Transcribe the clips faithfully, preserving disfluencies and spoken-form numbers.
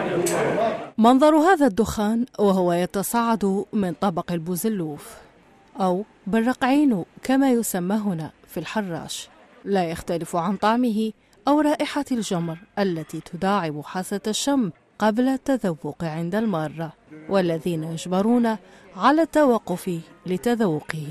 منظر هذا الدخان وهو يتصاعد من طبق البوزلوف أو بالرقعين كما يسمى هنا في الحراش لا يختلف عن طعمه أو رائحة الجمر التي تداعب حاسة الشم قبل التذوق عند المارة، والذين يجبرون على التوقف لتذوقه.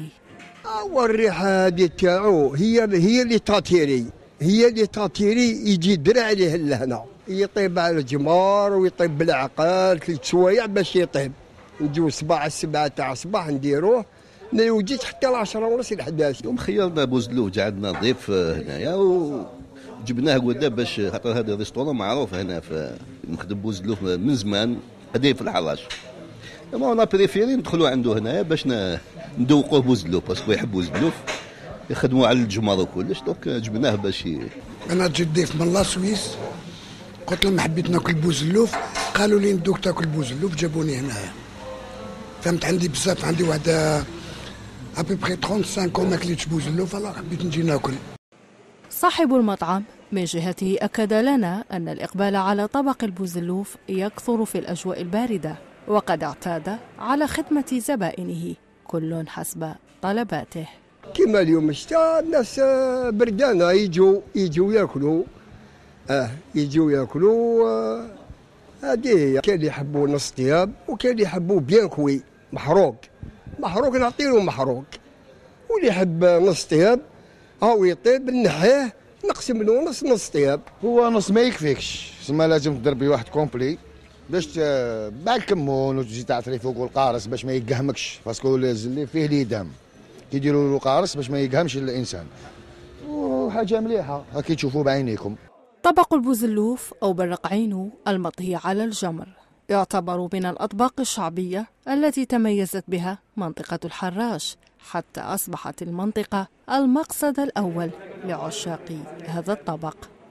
والريحة هذه تاعو هي هي اللي تاتيري هي اللي تاتيري يجي درع عليه لهنا، يطيب على الجمار ويطيب بالعقال ثلاث سوايع باش يطيب. نجيو صباح السبعة تاع الصباح نديروه نوجد حتى العشرة ونص الحداث. يوم خيرنا بوزلوف جا عندنا ضيف هنايا وجبناه قدا باش خاطر هذا ريستورون معروف هنا في نخدم بوزلوف من زمان قديم في الحراش. اما انا بريفيري ندخلوا عنده هنايا باش ندوقوه بوزلوف باسكو يحب بوزلوف يخدموا على الجمر وكلش، دونك جبناه باش ي... انا جيت ضيف من لا سويس قلت لهم حبيت ناكل بوزلوف، قالوا لي ندوك تاكل بوزلوف جابوني هنايا. فهمت عندي بزاف عندي واحد ابيبخي خمسة وثلاثين ما كليتش بوزلوف فلا حبيت نجي ناكل. صاحب المطعم من جهته أكد لنا أن الإقبال على طبق البوزلوف يكثر في الأجواء الباردة، وقد اعتاد على خدمة زبائنه كل حسب طلباته. كما اليوم الشتاء الناس بردانة يجوا يجوا ياكلوا اه يجوا ياكلوا آه هذه. كاين اللي يحبوا نص طياب وكاين اللي يحبوا بيان كوي محروق محروق نعطيله محروق، واللي يحب نص طياب هاو يطيب نحيه نقسم له نص نص طياب. هو نص ما يكفيكش، تسمى لازم تضربي واحد كومبلي باش بعد الكمون وتجي تعطري فوق القارص باش ما يقهمكش، باسكو اللي فيه ليدام كيديروا له قارص باش ما يقهمش الانسان، وحاجه مليحه هاكي تشوفوا بعينيكم. طبق البوزلوف أو بالرقعين المطهي على الجمر يعتبر من الأطباق الشعبية التي تميزت بها منطقة الحراش، حتى أصبحت المنطقة المقصد الأول لعشاق هذا الطبق.